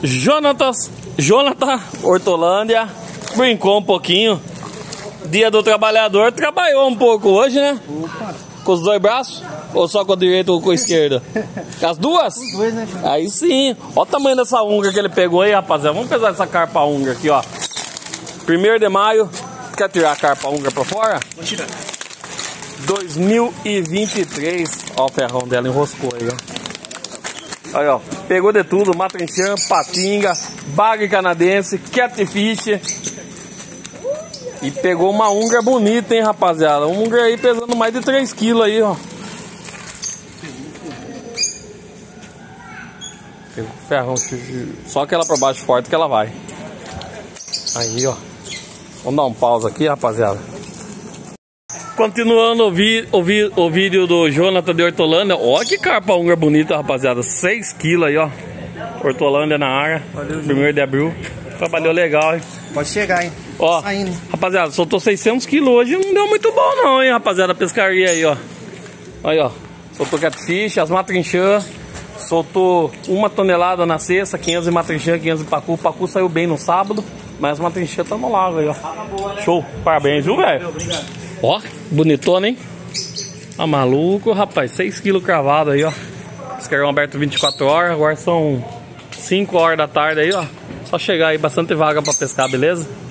Jonathan Hortolândia brincou um pouquinho. Dia do trabalhador, trabalhou um pouco hoje, né? Opa. Com os dois braços? Ou só com a direita ou com a esquerda? Com as duas? Os dois, né? Aí sim. Olha o tamanho dessa unga que ele pegou aí, rapaziada. Vamos pesar essa carpa unga aqui, ó. 1º de maio. Quer tirar a carpa unga pra fora? Vou tirar. 2023. Ó o ferrão dela, enroscou aí, ó. Aí, ó. Pegou de tudo. Matrinchã, patinga, bagre canadense, catfish. E pegou uma unga bonita, hein, rapaziada. Uma unga aí pesando mais de 3 kg aí, ó. Pegou o ferrão. Só aquela pra baixo forte que ela vai. Aí, ó. Vamos dar um pausa aqui, rapaziada. Continuando o vídeo do Jonathan de Hortolândia. Olha que carpa unga bonita, rapaziada. 6 kg aí, ó. Hortolândia na área. Valeu, 1º de abril. Trabalhou legal, hein? Pode chegar, hein? Ó, saindo. Rapaziada, soltou 600 kg hoje. Não deu muito bom não, hein, rapaziada. A pescaria aí, ó. Aí, ó. Soltou catfish, as matrinchã. Soltou 1 tonelada na sexta. 500 de matrinchã, 500 de pacu. O pacu saiu bem no sábado. Mas as matrinchã tá no lago aí, ó. Show. Parabéns, viu, velho? Obrigado. Ó, bonitona, hein? Tá maluco, rapaz. 6 kg cravado aí, ó. Pescarão aberto 24 horas. Agora são 5 horas da tarde aí, ó. Só chegar aí, bastante vaga pra pescar, beleza?